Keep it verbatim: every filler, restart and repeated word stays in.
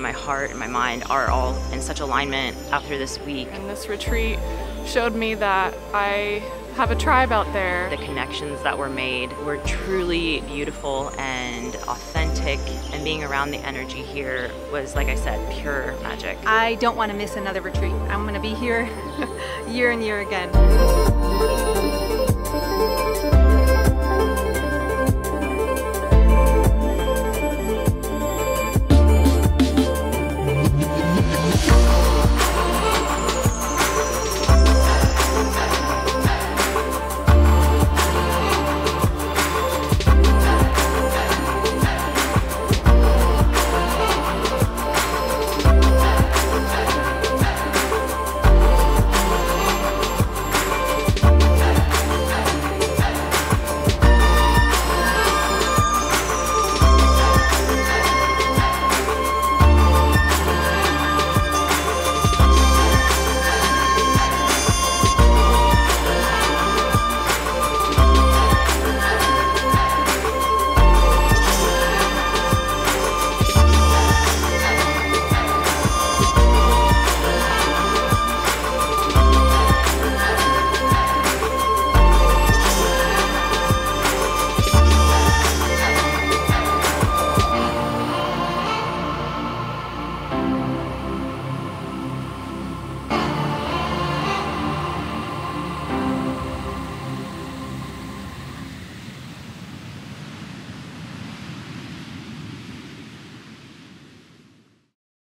my heart and my mind are all in such alignment after this week. And this retreat showed me that I have a tribe out there. The connections that were made were truly beautiful and authentic, and being around the energy here was, like I said, pure magic. I don't want to miss another retreat. I'm going to be here year and year again.